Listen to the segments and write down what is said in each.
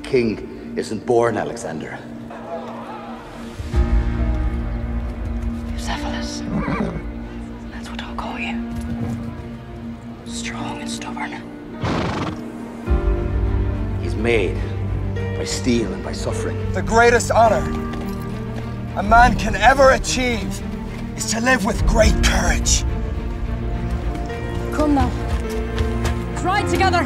king isn't born, Alexander. Cephalus. That's what I'll call you. Strong and stubborn. He's made by steel and by suffering. The greatest honor a man can ever achieve is to live with great courage. Come now. Cry together.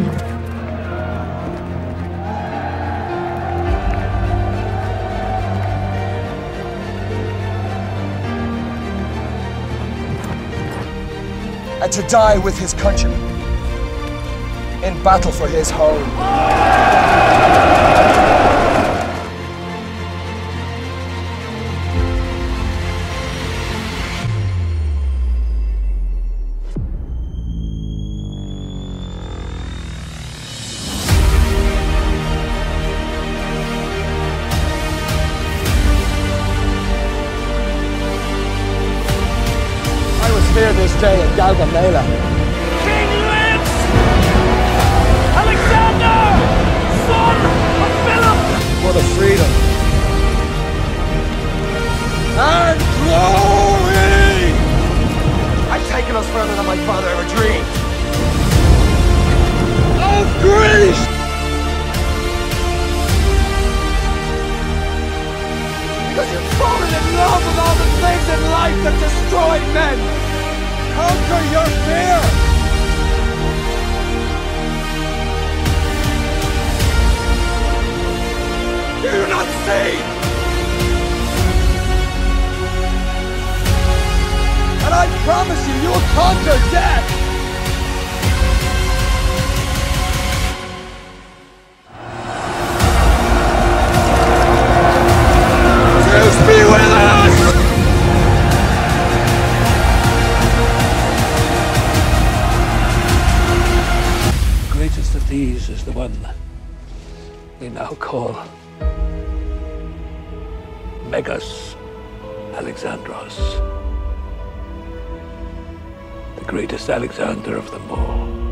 And to die with his countrymen in battle for his home. Here this day at Galgamela. King lives! Alexander! Son of Philip! For the freedom and glory! I've taken us further than my father ever dreamed. Of Greece! Because you've fallen in love with all the things in life that destroy men! Conquer your fear! Do you not see? And I promise you, you will conquer death! Zeus be with us! Greatest of these is the one we now call Megas Alexandros, the greatest Alexander of them all.